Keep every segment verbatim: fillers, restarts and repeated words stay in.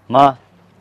माँ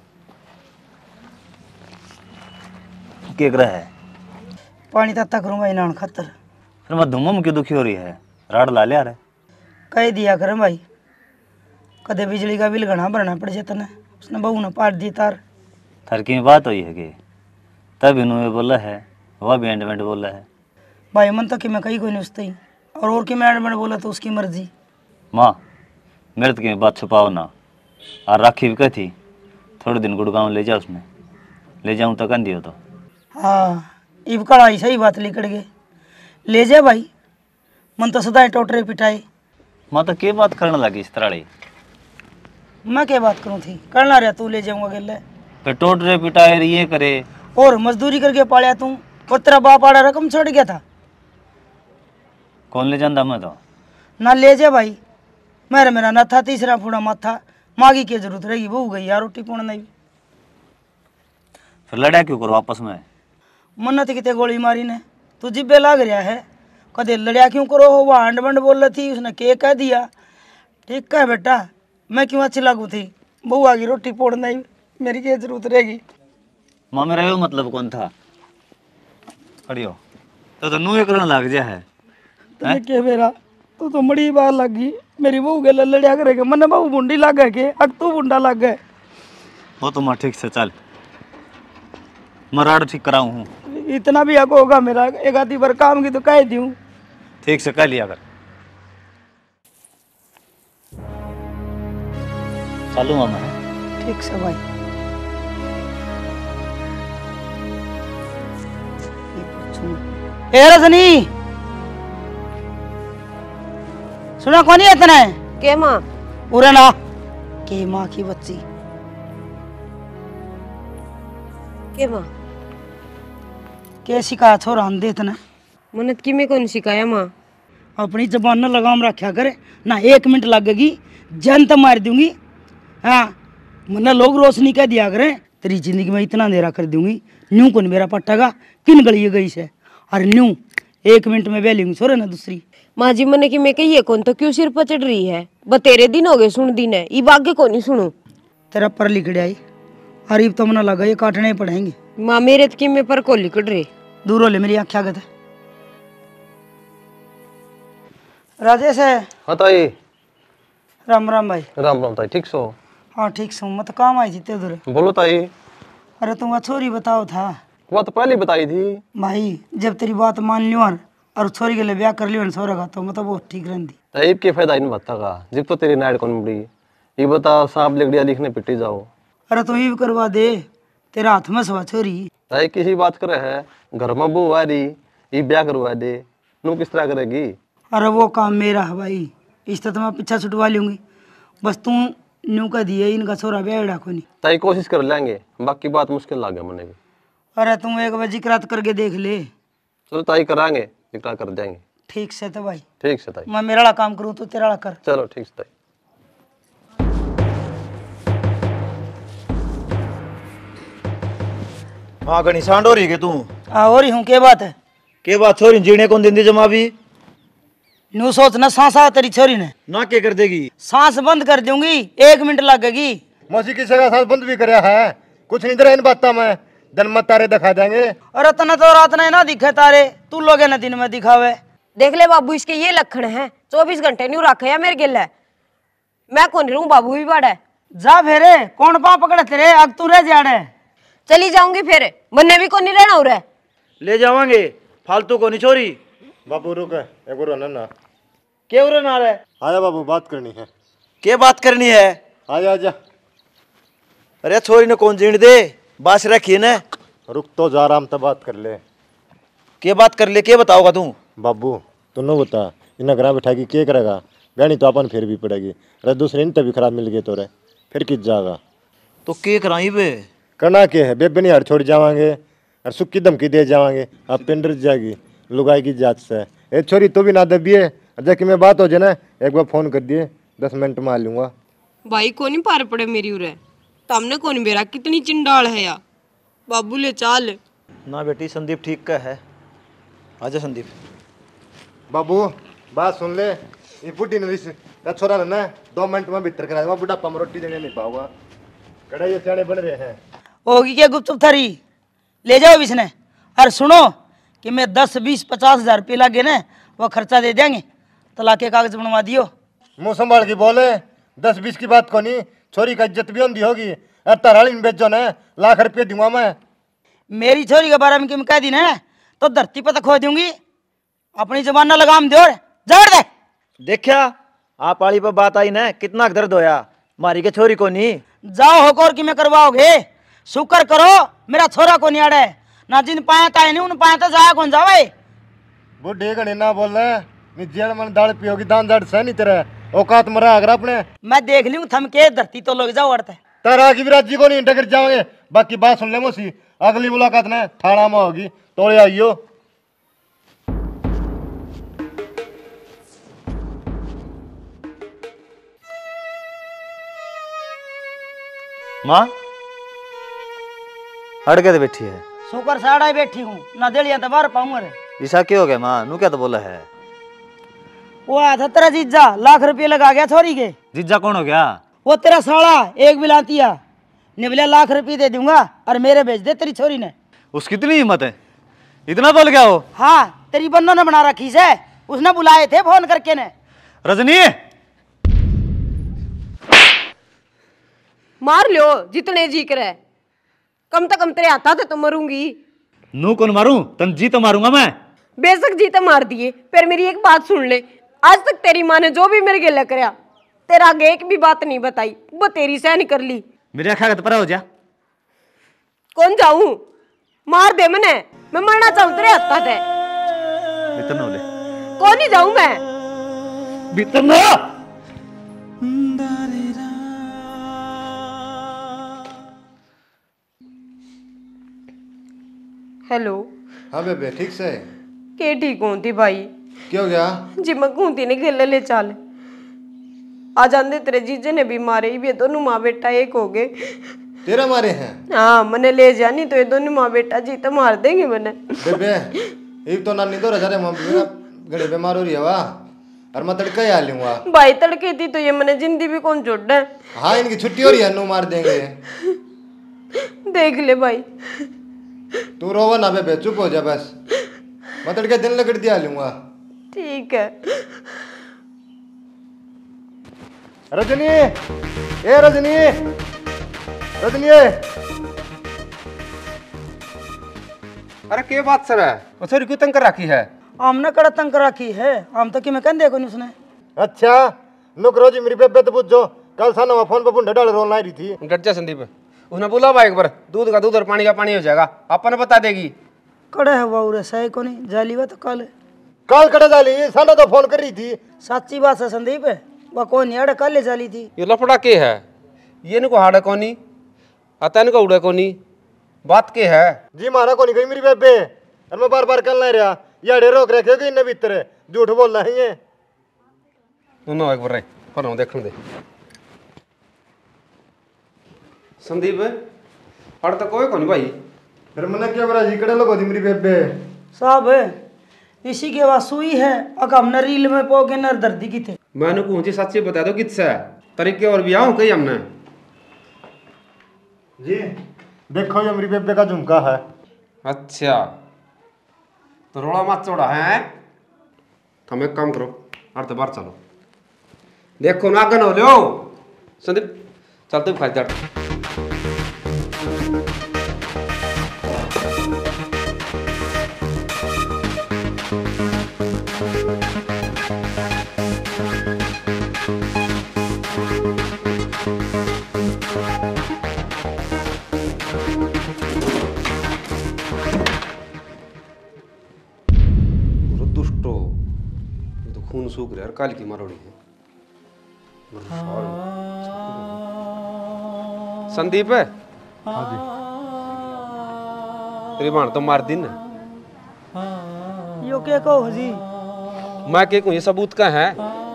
क्या कर रहा है? पानी तत्ता करूँ भाई नान खातर। फिर मैं धुम्म क्यों दुखी हो रही है? राड ला लिया रे। कह दिया करें भाई, कदे बिजली का बिल घना भरना पड़ जाता ना, उसने बहू ने पाट दी तार। थार की बात हुई है कि तब इन्होंने बोला है, वह भी एंड में बोला है। भाई मन तो कि मैं कहीं कोई नहीं उसते ही, और और कि मैं एंड में बोला तो उसकी मर्जी। माँ मेरे तो की बात छुपाओ ना। और राखी भी कही थी थोड़े दिन गुड़गांव ले जाओ, उसमें ले जाऊँ तो कन दियो तो। हाँ इब कड़ाई सही बात लिकड़ गए, ले जा भाई। मन तो सदा टोटरे पिटाए। माँ तो क्या बात करने लगी इस तरह? मैं क्या बात करूँ थी, करना रहा तू ले जाऊंगा गेले। फिर टोटरे पिटाए ये करे और मजदूरी करके पालिया तू, और तेरा बाप आड़ा रकम छोड़ गया था। कौन ले जाता? मैं तो ना ले जा भाई, मेरा मेरा ना था तीसरा फूड़ा माथा, मागी की जरूरत रहेगी, बहू गई यार रोटी पुण नहीं। फिर लड़ा क्यों करो आपस में? मन्नत कितने गोली मारी ने, तू जिब्बे लाग रहा है। कदे लड़िया क्यों करो हो, वह हंड बंड बोल रही थी, उसने के कह दिया। ठीक है बेटा, मैं क्यों अच्छी लागू थी, बहू आ गई रोटी पोड़ नहीं, मेरी क्या जरूरत रहेगी। माँ मेरा यो मतलब कौन था? खड़ियो तो तो नूहे करने लग जा है। तुझे क्या मेरा, तू तो बड़ी बार लग गई मेरी बहू के लड़िया करेगा। मन बहू बुंडी लग गए के अब तू बुंडा लग गए। वो तो माँ ठीक से चल, मैं राड ठीक कराऊँ हूँ। इतना भी हक होगा मेरा, एक आधी बार काम की तो कह दूँ। ठीक से कह लिया कर। चालू मामा है। ठीक से भाई। ए रजनी सुना कौन है इतना है? के माँ? पूरा ना के माँ की बच्ची के माँ? के शिकायत हो रहा दे इतना? मन्नत की में कौन सिखाया माँ? अपनी जबान न लगाम रखा करे ना, एक मिनट लगेगी जान तो मार दूंगी। हाँ मन्ना लोग रोशनी कह दिया करें, तेरी जिंदगी में इतना अंधेरा कर दूंगी, न्यू कौन मेरा पट्टागा किन गली गई से, और न्यू एक मिनट में बेलूंगी सोरे ना दूसरी। माँ जी मन्ने की मैं कही कौन तो क्यों सिर पर चढ़ रही है? बतेरे दिन हो गए सुन दिन है, ये बागे को नहीं सुनू। तेरा पर लिखड़ आई, अरीब तो मना लगा ये काटने ही पड़ेंगे। माँ मेरे की में पर को लिखड़ रहे। दूर हो ले मेरी आँखें आगत है। राजेश है? हाँ ताई। राम राम भाई। राम राम ताई, ठीक सो? हाँ ठीक सो, मैं तो काम आई थी ते उधर। बोलो ताई। अरे तुम छोरी बताओ था। वो तो पहले बताई थी भाई, जब तेरी बात मान लियो और छोरी के लिए ब्याह कर लियो सोरा का तो मतलब वो ठीक रहती। ताई के फायदा इन बात का, जब तो तेरी नाइट कौन बड़ी ये बता, सांप लिखड़िया लिखने पिटी जाओ। अरे तुम ये भी करवा दे, तेरा हाथ में सवा छोरी। ताई किसी बात करे है, घर में बहू आ रही, ये ब्याह करवा दे, नू किस तरह करेगी? अरे वो काम मेरा है भाई, इस तो मैं पीछा छुटवा लूंगी, बस तू न्यू का दिए इनका छोरा ब्याह को नहीं। ताई कोशिश कर लेंगे, बाकी बात मुश्किल लगे मैंने भी। अरे तुम एक बार जिक्रात करके देख ले। चलो ताई करांगे, जिक्र कर देंगे। ठीक से तो भाई। ठीक से ताई। मैं मेरा वाला काम करूँ तो तेरा वाला कर। चलो ठीक से ताई। हाँ गणी सांड हो रही है तू? हाँ हो रही हूँ, के बात है? के बात छोरी जीने कौन दिन जमा भी? न्यू सोच ना, सांस आ तेरी छोरी ने ना क्या कर देगी? सांस बंद कर दूंगी, एक मिनट लगेगी। मौसी की जगह सांस बंद भी कराया है, कुछ नहीं दे इन बातों में, दिन में तारे दिखा देंगे। अरे तना तो रात ने ना दिखे तारे, तू लोग न दिन में दिखावे। देख ले बाबू, इसके ये लक्षण है, चौबीस घंटे न्यू रखे या मेरे गिल है। मैं कौन रहूं, बाबू भी बड़ा है। जा फेरे, कौन पा पकड़े तेरे, अब तू रह जाड़े। चली जाऊंगी फिर, मन्ने भी को नहीं रहना उरे। ले जावांगे, फालतू को नहीं छोरी। बाबू रुक, एक बार ना ना क्या उरे ना रहे? आजा बाबू, बात करनी है। क्या बात करनी है? आजा आजा। अरे छोरी ने कौन जीण दे, बास रखी ने। रुक तो जा, आराम से बात कर ले। क्या बात कर ले, क्या बताओगा तू? बाबू तू न बता, इन्हें घर बैठा के क्या करेगा? गहनी तो अपन फिर भी पड़ेगी, अरे दूसरे इन तभी खराब मिल गए तो रे, फिर किस जाएगा? तो क्या कराई बे? करना क्या है, बेबे नहीं हर छोड़ जावांगे और सुक्की धमकी दे जावांगे, अब पिंडर जाएगी लुगाई की जात से। ए छोरी तो भी ना दबिए, जबकि मैं बात हो जाए ना, एक बार फोन कर दिए, दस मिनट में आ लूंगा। भाई को नहीं पार पड़े मेरी उरे, तमने कौन बेरा कितनी चिंडाल है या। बाबू ले चाल ना बेटी, संदीप ठीक का है। आजा संदीप। बाबू बात सुन ले, ये बुढ़ी ने छोरा ना दो मिनट में भीतर करा दूंगा, बुढ़ापा में रोटी देने नहीं पाऊंगा। कड़े ये सियाने बन रहे हैं। होगी क्या गुपचुप थारी, ले जाओ इसने। और सुनो कि मैं दस बीस पचास हजार रुपये लागे ना वो खर्चा दे देंगे, तलाक के कागज बनवा दियो। मुंह संभाल के बोले, दस बीस की बात कोनी, छोरी का इज्जत भी होंगी होगी। अरे तराली में बेचो ना, लाख रुपये दूंगा मैं। मेरी छोरी के बारे में क्यों कह दी ना तो धरती पर तो खो दूंगी। अपनी जबान ना लगाम दे, जड़ दे। देखा आप वाली पर बात आई ना, कितना दर्द होया। मारी के छोरी को नहीं जाओ होकर कि मैं करवाओगे, शुक्र करो मेरा छोरा को नहीं आड़े ना, जिन पाए ताए नहीं उन पाए तो जाया कौन जावे। बुढ़े घने ना बोल रहे, जेल मन दाल पियोगी, दान दाड़ सह नहीं तेरा औकात मरा अगर अपने। मैं देख लूँ थम के धरती तो लोग जाओ अड़ते तारा की विराज जी को नहीं टकर जाओगे। बाकी बात सुन ले मोसी, अगली मुलाकात ना थाना में होगी, तोड़े आइयो। माँ अड़ के तो बैठी है। शुक्र साड़ा बैठी हूँ ना, दिलिया तो बाहर पाऊंगा रे। ईसा क्या हो गया माँ, नू क्या तो बोला है। वो आया था तेरा जीजा, लाख रुपये लगा गया छोरी के। जीजा कौन हो गया? वो तेरा साड़ा एक बिलातिया ने बोला लाख रुपये दे दूंगा और मेरे भेज दे तेरी छोरी ने। उसकी इतनी हिम्मत है, इतना बोल गया वो? हाँ तेरी बन्नों ने बना रखी से, उसने बुलाए थे फोन करके ने। रजनी मार लो जितने जी करे, कम तो कम तेरे आता थे तो मरूंगी। नू कौन मारूं, तन जी तो मारूंगा मैं। बेशक जी तो मार दिए, पर मेरी एक बात सुन ले। आज तक तेरी माँ ने जो भी मेरे गिला कराया, तेरा आगे एक भी बात नहीं बताई, वो तेरी सहन कर ली। मेरे अखा पर हो जा। कौन जाऊं, मार दे मने, मैं मरना चाहूं तेरे हत्था थे। भीतर न ले, कौन ही जाऊं मैं, भीतर न। हेलो। हाँ बेबे ठीक से के ठीक होती भाई, क्या हो गया? जी मैं घूमती ने खेल ले चाल आ जाते तेरे जीजे ने भी मारे, ये दोनों माँ बेटा एक हो गए। तेरा मारे हैं? हाँ मने ले जा, नहीं तो ये दोनों माँ बेटा जी तो मार देंगे मने। बेबे एक तो नानी तो रजा रे मेरा घड़े बीमार हो रही है वाह, और मैं तड़का ही आ लूंगा। भाई तड़के थी तो ये मैंने जिंदगी भी कौन छोड़ है। हाँ इनकी छुट्टी हो रही है, नू मार देंगे। देख ले भाई, तू रोवा ना बेबे, चुप हो जा बस, मैं तड़के दिन लकड़ दिया लूंगा। ठीक है। रजनी, ए रजनी, रजनी। अरे क्या बात सर है, वो छोरी क्यों तंग कर रखी है? हमने कड़ा तंग कर रखी है, हम तो कि मैं कह देखो नहीं उसने। अच्छा नुक रोजी मेरी बेबे तो पूछो, कल साना मैं फोन पे बुंडे डाल रोल लाई रही थी। डट जा संदीप, उसने बोला भाई एक बार दूध का दूध और पानी का पानी हो जाएगा, अपन बता देगी। कड़े है वो रे सही को नहीं जाली वा तो कल कल कड़े डाली, साना तो फोन कर रही थी। सच्ची बात है संदीप, वो कौन यार कल ले जाली थी। ये लफड़ा के है, ये नको हाड़ा कोनी आता इनको उड़ा कोनी, बात के है जी मारा को नहीं गई मेरी बेबे, और मैं बार बार कल नहीं रहा, याडे रोक रखे इन्हें भीतर झूठ बोल रही है। दोनों एक बार पर देखने दे संदीप, अड़ तो कोई कोनी भाई। फिर मैंने क्या बरा जी कड़े लोग होती मेरी बेबे साहब, इसी के बाद सुई है अक हमने रील में पोगे नर दर्दी की थे। मैंने पूछी सच्ची बता दो किससे तरीके और भी आऊँ कही हमने। जी देखो ये मेरी बेबे का झुमका है। अच्छा तो रोड़ा मत चौड़ा है, तुम एक काम करो अर्ध बार चलो, देखो ना गन हो लो संदीप, चलते खाई जाट। खून सूख रहा है, काल की मरोड़ी है। संदीप है तेरी बाण तो मार दी ना। यो क्या कहो जी, मैं क्या कहूँ, ये सबूत का है।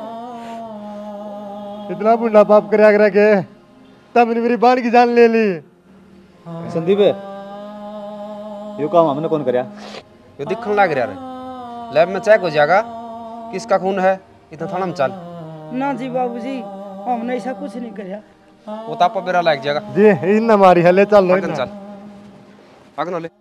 इतना बुढ़ा पाप कर आगरा के तब मेरी बाण की जान ले ली। संदीप यो काम हमने कौन करया? ये दिखने लग रहा है, लैब में चेक हो जाएगा किसका खून है, इतना थाना में चल। ना जी बाबूजी, हमने ऐसा कुछ नहीं करया। वो तापा बेरा लग जाएगा। जी इन हमारी हले चल लो आगन चल आगन ले।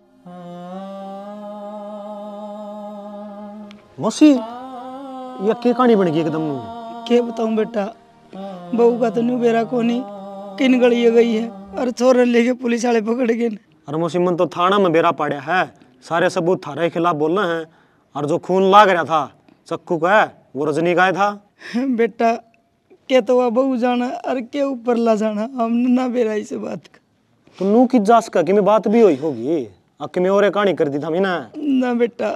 मौसी ये के कहानी बन गई एकदम। के बताऊं बेटा, बहू का तो न्यू बेरा कोनी किन गली गई है और छोरन लेके पुलिस वाले पकड़ गए। अरे मौसी मन तो थाना में बेरा पड़ा है, सारे सबूत थारे खिलाफ बोलना है। और जो खून लाग रहा था चक्कू का है वो रजनी का था। बेटा के तो वह बहू जाना और के ऊपर ला जाना, हमने ना बेरा इस बात का। तो नू की जास का कि में बात भी हुई होगी, अक्के में और कहानी कर दी था ना। ना बेटा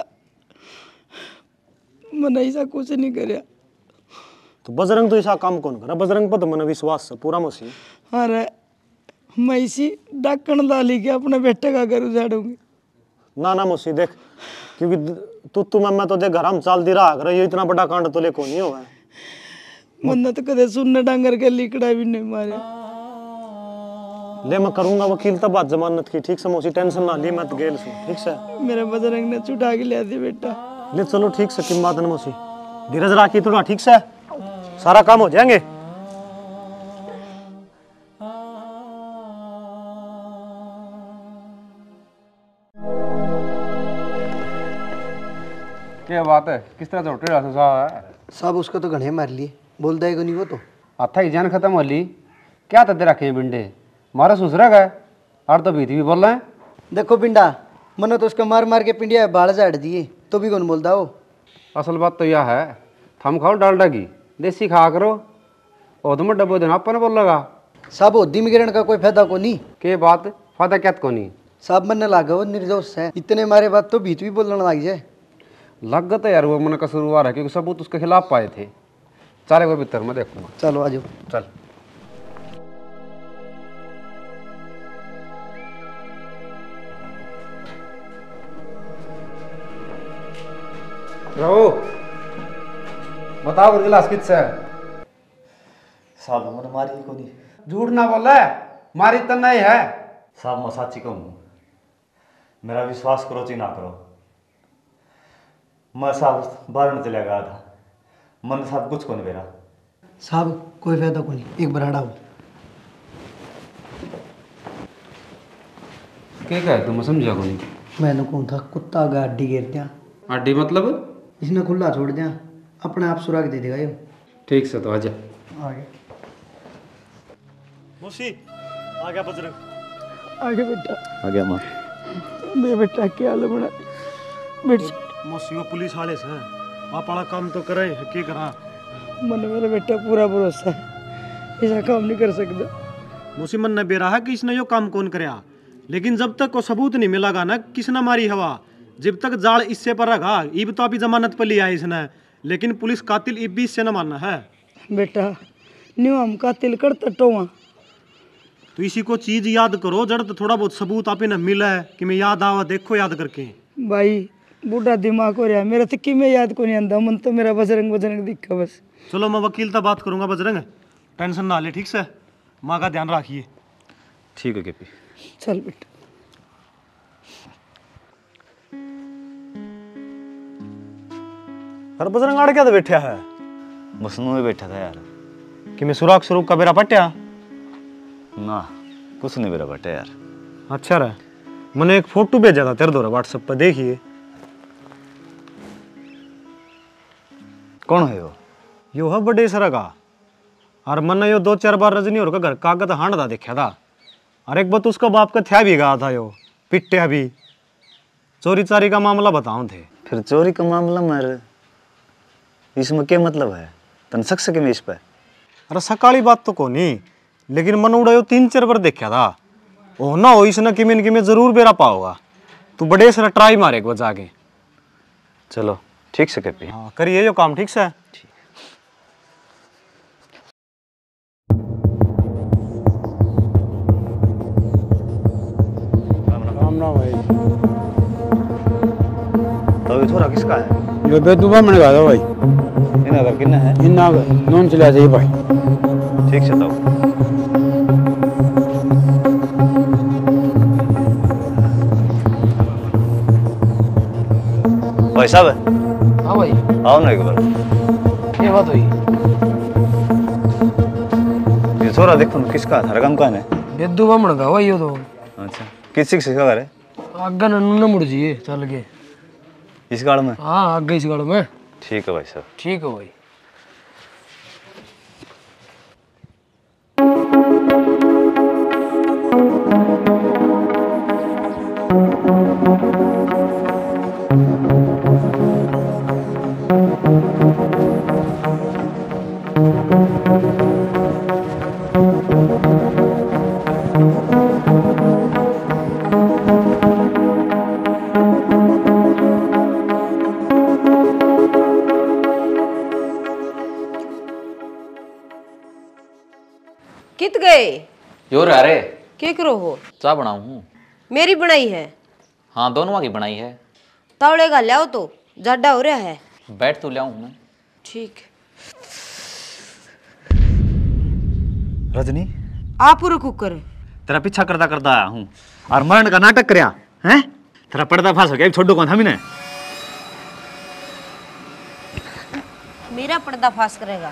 मैंने ऐसा कुछ नहीं करया। तो बजरंग तो ऐसा काम कौन करा, बजरंग पर तो मन विश्वास है पूरा मौसी। अरे मैं इसी डाकण डाली के अपने बेटे का घर उजाड़ूंगी। ना ना मौसी देख, क्योंकि तू तू मैं तो देख घर हम चाल दी रहा कर, ये इतना बड़ा कांड तो ले को नहीं होगा। मैंने तो कदे सुनने डांगर के लिकड़ा भी नहीं मारे। ले मैं करूंगा वकील तब बात जमानत की, ठीक से मौसी टेंशन ना ली मत गेल सु, ठीक से। मेरे बजरंग ने छुटा के लिया थी बेटा। ले चलो ठीक से, किम बात है मौसी, धीरज राखी थोड़ा, ठीक से सारा काम हो जाएंगे। क्या बात है, किस तरह से रहा था साहब? उसको तो घने मार लिए, बोल देगा नहीं वो तो। अच्छा ही जान खत्म हो ली, क्या तद्दे रखे बिंडे मारा सुसरा गए और तो भीती भी बोल रहे हैं। देखो पिंडा, मनो तो उसका मार मार के पिंडिया बाढ़ झाड़ दिए, तो भी कौन बोलता हो। असल बात तो यह है, थम खाओ डालडा की, देसी खा करो, और तुम डब्बो देना अपन बोल लगा। साहब होदी में गिरने का कोई फायदा को नहीं। के बात फायदा क्या को नहीं साहब मन लागा वो निर्दोष है, इतने मारे बात तो भीत भी बोलने लग जाए। लग गया यार, वो मन कसूरवार है क्योंकि सबूत उसके खिलाफ पाए थे। चले वो भीतर मैं देखूंगा। चलो आ जाओ। चल रहो, बताओ गिलास किस है? साहब मैंने मारी को नहीं। झूठ ना बोले, मारी तो नहीं है। साहब मैं साची कहूँ, मेरा विश्वास करो चाहे ना करो, मैं साहब बाहर में चला गया था, मन साहब कुछ को नहीं मेरा। साहब कोई फायदा को नहीं, एक बराड़ा हो। क्या कहे तुम समझा को नहीं? मैंने कौन था कुत्ता गा अड्डी गिर दिया। अड्डी मतलब? इसने खुला छोड़ दिया, अपने आप सुराग दे देगा ये। ठीक से तो आजा। आ गया मौसी, आ गया बजरंग। आगे बेटा, आ गया माँ। मेरे बेटा क्या हाल बना बेटा। मौसी वो पुलिस वाले से आप वाला काम तो करे, क्या करा। मन मेरा बेटा पूरा भरोसा है, ऐसा काम नहीं कर सकता। मौसी मन ने बेरा है कि इसने यो काम कौन करया, लेकिन जब तक को सबूत नहीं मिलागा ना किसने मारी हवा, जब तक जाल इससे पर रखा, इब तो अभी जमानत पर लिया है इसने, लेकिन पुलिस कातिल इब भी इससे न मानना है। बेटा न्यू हम कातिल कर टटोवा, तो इसी को चीज याद करो, जड़ तो थोड़ा बहुत सबूत आप न मिला है कि मैं याद आवा, देखो याद करके। भाई बूढ़ा दिमाग हो रहा है मेरा, तो कि मैं याद को नहीं आंदा, मन तो मेरा बजरंग बजरंग दिखा बस। चलो मैं वकील तक बात करूंगा बजरंग, टेंशन ना ले, ठीक से माँ का ध्यान रखिए। ठीक है केपी। चल बेटा। अरे बजरंग आड़ क्या तो बैठा है? मसनू में बैठा था यार। कि मैं सुराग स्वरूप का बेरा पट्या ना कुछ नहीं मेरा बेटा यार। अच्छा रहा, मैंने एक फोटो भेजा था तेरे द्वारा व्हाट्सएप पर, देखिए। कौन है वो? यो है बड़े सर का, और मैंने यो दो चार बार रजनी और का घर कागज हांड था देखा था, और एक बात उसका बाप का थया भी गया था, यो पिट्टे भी चोरी चारी का मामला बताऊं थे। फिर चोरी का मामला मर इसमें क्या मतलब है, तन शक सके मैं इस पर? अरे सकाली बात तो को नहीं, लेकिन मन उड़ा यो तीन चार बार देखा था, ओ ना हो इसने कि मैं कि मैं जरूर बेरा पाऊंगा। तू बड़े सर ट्राई मारे एक जाके। चलो ठीक से केपी। हाँ करिए यो काम, ठीक से। तो ये थोड़ा किसका है? यो बेदुबा मैंने कहा था भाई, इन्हें अगर किन्ना है इन्ना नॉन चला जाइए भाई। ठीक से तो भाई साहब। हाँ भाई आओ ना एक बार। ये बात हुई। ये छोरा देखो न किसका थारा काम कौन है? बेदू बामण का वही हो तो। अच्छा किस किस का घर है? आगे न मुड़ जिए चल के इस गाड़ में? हाँ आगे इस गाड़ में। ठीक है भाई साहब। ठीक है भाई। कित गए? यो रहा रे। क्या करो हो? चाह बनाऊ हूँ। मेरी बनाई है? हाँ दोनों की बनाई है। तावड़े का लियाओ तो जाडा हो रहा है। बैठ तो लियाऊं मैं। ठीक। रजनी आप पूरा कुकर तेरा पीछा करता करता आया हूँ और मरण का नाटक करया हैं? तेरा पर्दा फास हो गया छोड़ो कौन था मैंने? मेरा पर्दा फास करेगा?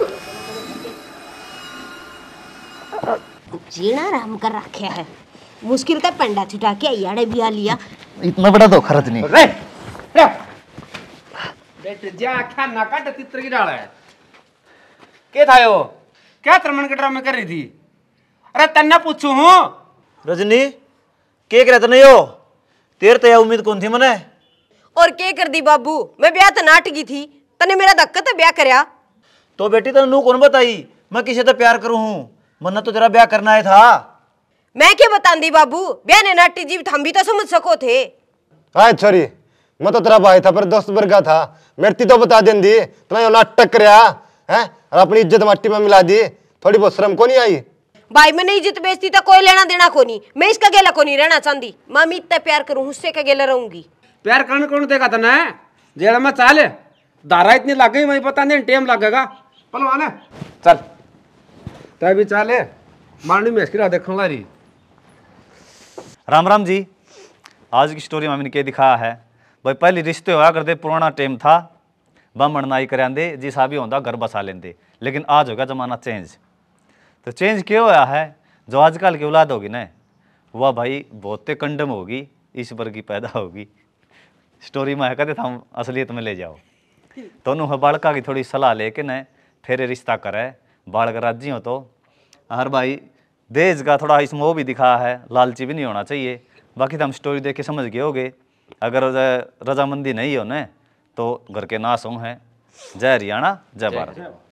जीना आराम कर रखा है। मुश्किल का पंडा छुटा के याड़े भी आ लिया। इतना बड़ा धोखा रजनी। रे रे बेटे जा खाना काट तित्र की डाल है। के था यो? क्या तरमन के ड्रामे कर रही थी? अरे तन्ना पूछू हूँ। रजनी के करे तने यो? तेरे तो यह उम्मीद कौन थी मने? और के कर दी बाबू? मैं ब्याह तो नाटकी थी। तने मेरा धक्का तो ब्याह करया। तो बेटी तने नू कौन बताई मैं किसी से प्यार करूं हूं? मन्ना तो तेरा ब्याह करना है था। मैं क्या बता दी बाबू? ब्याह ने नाटी जीव हम भी तो समझ सको थे। हाय छोरी मैं तो तेरा भाई था पर दोस्त वर्गा था। मेरी तो बता दें दी तना नाटक करया है और अपनी इज्जत मट्टी में मिला दी। थोड़ी बहुत शर्म को नहीं आई? भाई मैंने इज्जत बेचती तो कोई लेना देना को नहीं। मैं इसका गेला को नहीं रहना चाहती। मामी इतना प्यार करूं उससे का गेला रहूंगी। प्यार करने कौन देगा तने? जेल में चाल दारा इतनी लग गई मैं पता नहीं टाइम लगेगा। पलवान चल तभी चाले मारनी में इसकी राह देखने ला रही। राम राम जी। आज की स्टोरी में मैंने क्या दिखाया है भाई? पहले रिश्ते होया करते पुराना टाइम था। बामण नाई करांदे जिसा भी होंदा घर बसा लेंदे। लेकिन आज होगा जमाना चेंज। तो चेंज क्या होया है? जो आजकल की औलाद होगी ना वह भाई बहुते कंडम होगी ईश्वर की पैदा होगी। स्टोरी में है कहते था हम असलियत में ले जाओ। दोनों बालका की थोड़ी सलाह लेके न फिर रिश्ता करे। बालक राजी हो तो हर भाई देश का थोड़ा इसमें वो भी दिखा है। लालची भी नहीं होना चाहिए। बाकी तो हम स्टोरी देख के समझ गए होगे। अगर रजामंदी नहीं हो न तो घर के नाश हो हैं। जय हरियाणा जय भारत।